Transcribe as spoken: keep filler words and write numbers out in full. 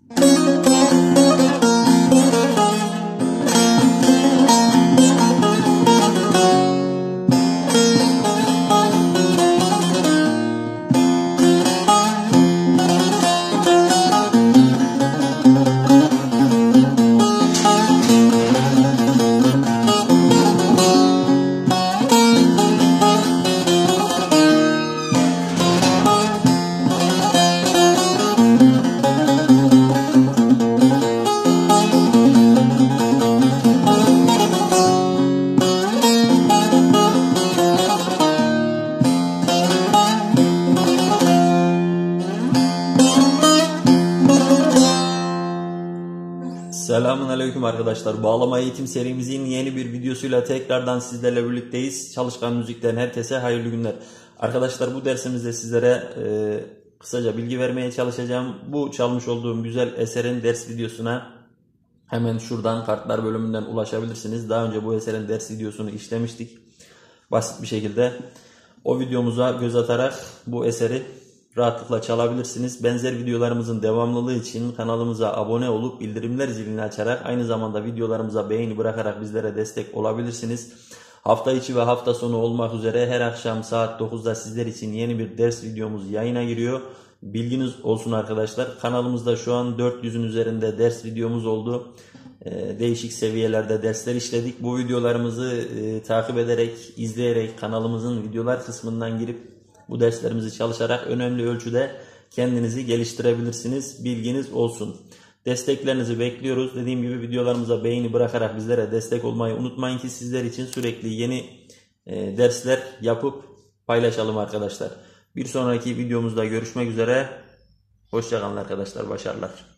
Selamünaleyküm arkadaşlar. Bağlama eğitim serimizin yeni bir videosuyla tekrardan sizlerle birlikteyiz. Çalışkan Müzik'ten herkese hayırlı günler. Arkadaşlar, bu dersimizde sizlere e, kısaca bilgi vermeye çalışacağım. Bu çalmış olduğum güzel eserin ders videosuna hemen şuradan kartlar bölümünden ulaşabilirsiniz. Daha önce bu eserin ders videosunu işlemiştik. Basit bir şekilde o videomuza göz atarak bu eseri rahatlıkla çalabilirsiniz. Benzer videolarımızın devamlılığı için kanalımıza abone olup bildirimler zilini açarak aynı zamanda videolarımıza beğeni bırakarak bizlere destek olabilirsiniz. Hafta içi ve hafta sonu olmak üzere her akşam saat dokuzda sizler için yeni bir ders videomuz yayına giriyor. Bilginiz olsun arkadaşlar. Kanalımızda şu an dört yüzün üzerinde ders videomuz oldu. Ee, değişik seviyelerde dersler işledik. Bu videolarımızı e, takip ederek, izleyerek kanalımızın videolar kısmından girip bu derslerimizi çalışarak önemli ölçüde kendinizi geliştirebilirsiniz. Bilginiz olsun. Desteklerinizi bekliyoruz. Dediğim gibi videolarımıza beğeni bırakarak bizlere destek olmayı unutmayın ki sizler için sürekli yeni e, dersler yapıp paylaşalım arkadaşlar. Bir sonraki videomuzda görüşmek üzere. Hoşça kalın arkadaşlar. Başarılar.